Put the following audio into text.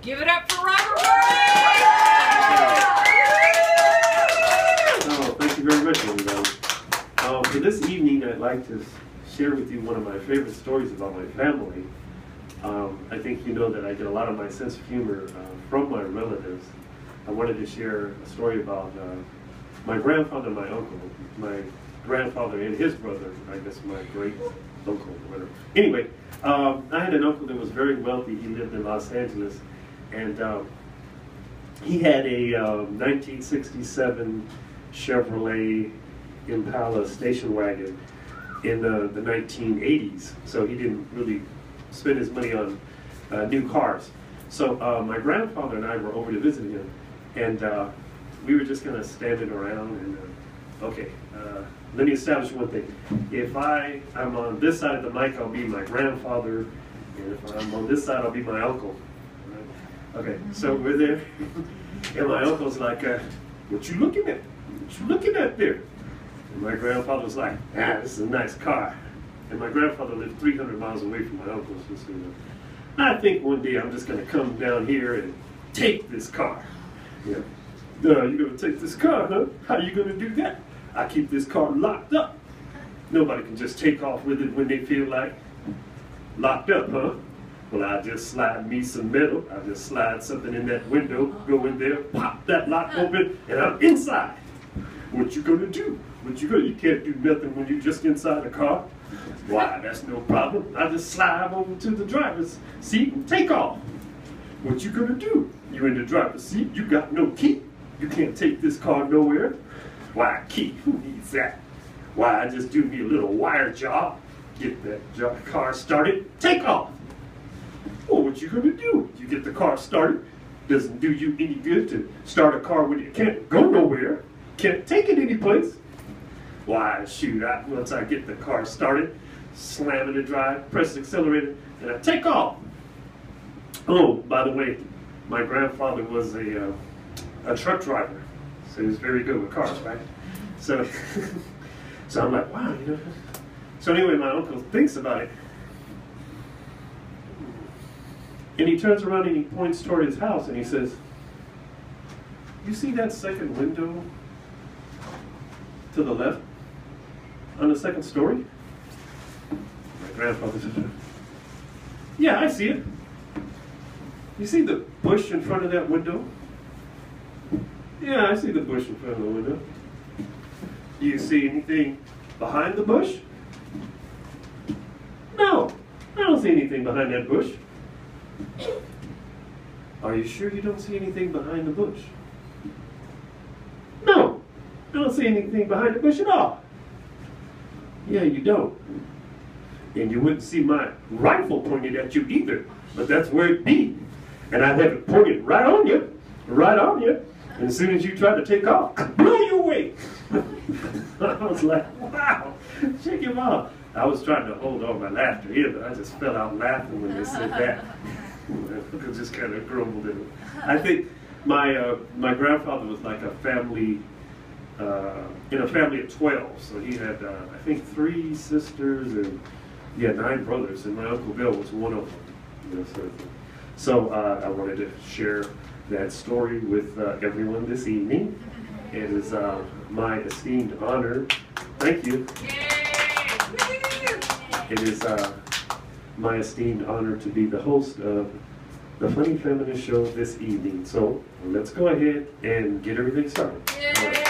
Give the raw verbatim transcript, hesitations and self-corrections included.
Give it up for Robert Murray! Oh, thank you very much, everybody. Uh, for this evening, I'd like to share with you one of my favorite stories about my family. Um, I think you know that I get a lot of my sense of humor uh, from my relatives. I wanted to share a story about uh, my grandfather and my uncle. My grandfather and his brother, I guess my great uncle or whatever. Anyway, um, I had an uncle that was very wealthy. He lived in Los Angeles, and um, he had a um, nineteen sixty-seven Chevrolet Impala station wagon in the, the nineteen eighties. So he didn't really spend his money on uh, new cars. So uh, my grandfather and I were over to visit him, and uh, we were just kind of standing around and uh, okay, uh, let me establish one thing. If I, I'm on this side of the mic, I'll be my grandfather, and if I'm on this side, I'll be my uncle. Right? Okay, so we're there, and my uncle's like, uh, what you looking at? What you looking at there? And my grandfather was like, ah, this is a nice car. And my grandfather lived three hundred miles away from my uncle's. So, you know, I think one day I'm just going to come down here and take this car. Yeah. Uh, you're going to take this car, huh? How are you going to do that? I keep this car locked up. Nobody can just take off with it when they feel like. Locked up, huh? Well, I just slide me some metal. I just slide something in that window, go in there, pop that lock open, and I'm inside. What you going to do? What you gonna? You can't do nothing when you're just inside the car. Why, that's no problem. I just slide over to the driver's seat and take off. What you gonna do? You in the driver's seat, you got no key. You can't take this car nowhere. Why, key? Who needs that? Why, I just do me a little wire job, get that jo car started, take off. Well, what you gonna do? You get the car started. Doesn't do you any good to start a car when you can't go nowhere, can't take it any place. Why, shoot, I, once I get the car started, slam in the drive, press the accelerator, and I take off. Oh, by the way, my grandfather was a, uh, a truck driver, so he was very good with cars, right? So, so I'm like, wow, you know. So anyway, my uncle thinks about it, and he turns around and he points toward his house and he says, you see that second window to the left? On the second story? My grandfather said, yeah, I see it. You see the bush in front of that window? Yeah, I see the bush in front of the window. Do you see anything behind the bush? No, I don't see anything behind that bush. Are you sure you don't see anything behind the bush? No, I don't see anything behind the bush at all. Yeah, you don't. And you wouldn't see my rifle pointed at you either, but that's where it be. And I'd have it pointed right on you, right on you. And as soon as you try to take off, I blow you away. I was like, wow, check him out. I was trying to hold on my laughter here, but I just fell out laughing when they said that. I just kind of grumbled at it. I think my, uh, my grandfather was like a family, Uh, in a family of twelve, so he had, uh, I think, three sisters and he had nine brothers, and my Uncle Bill was one of them. You know, so so uh, I wanted to share that story with uh, everyone this evening. It is uh, my esteemed honor. Thank you. It is uh, my esteemed honor to be the host of the Funny Feminist Show this evening. So let's go ahead and get everything started.